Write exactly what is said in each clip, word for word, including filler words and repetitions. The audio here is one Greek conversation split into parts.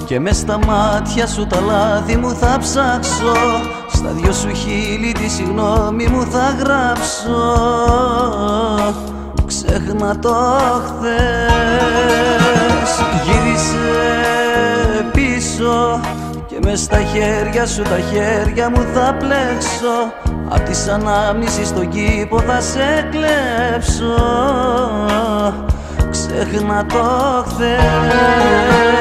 και μες στα μάτια σου τα λάθη μου θα ψάξω, στα δυο σου χείλη τη συγγνώμη μου θα γράψω. Ξέχνα το χθες, γύρισε πίσω και μες στα χέρια σου τα χέρια μου θα πλέξω, απ' της ανάμνησης στον κήπο θα σε κλέψω. Ξέχνα το χθες.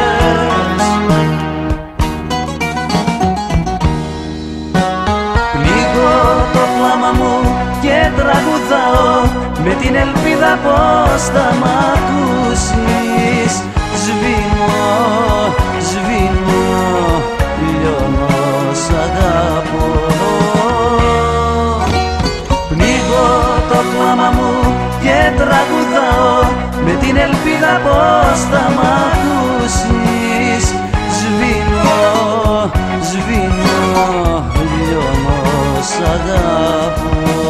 Πνίγω το κλάμα μου και τραγουδάω με την ελπίδα πως θα μ' ακούσεις. Σβήνω, σβήνω, λιώνω, σ' αγαπώ. Πνίγω το κλάμα μου και τραγουδάω με την ελπίδα πως θα μ' ακούσεις. Σβήνω, σβήνω, λιώνω, σ' αγαπώ.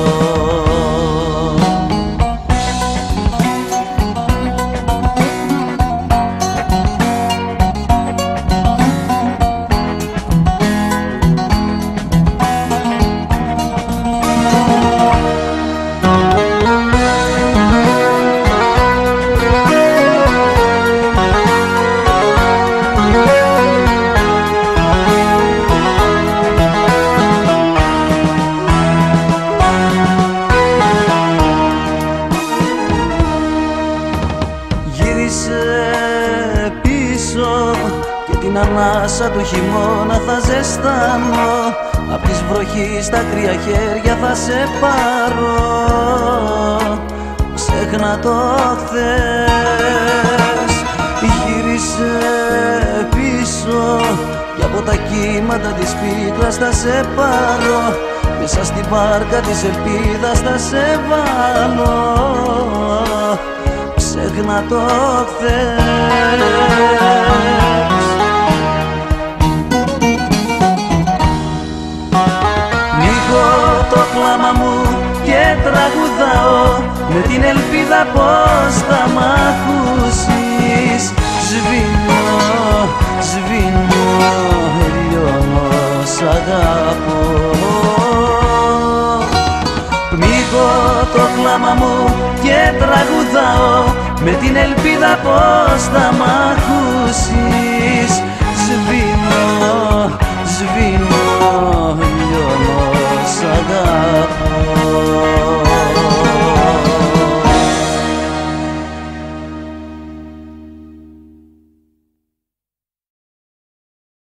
Πίσω και την ανάσα του χειμώνα θα ζεστάνω, απ' της βροχής τα κρύα χέρια θα σε πάρω. Ξέχνα το χθες, γύρισε πίσω και από τα κύματα της πίκρας θα σε πάρω, μέσα στην βάρκα της ελπίδας θα σε βάλω. Ξέχνα το χθες. Πνίγω το κλάμα μου και τραγουδάω με την ελπίδα πως θα μ' ακούσεις. Σβήνω, σβήνω, λιώνω, σ' αγαπώ. Πνίγω το κλάμα μου και τραγουδάω με την ελπίδα πως θα μ' ακούσεις. Σβήνω, σβήνω, λιώνω, σ' αγαπώ.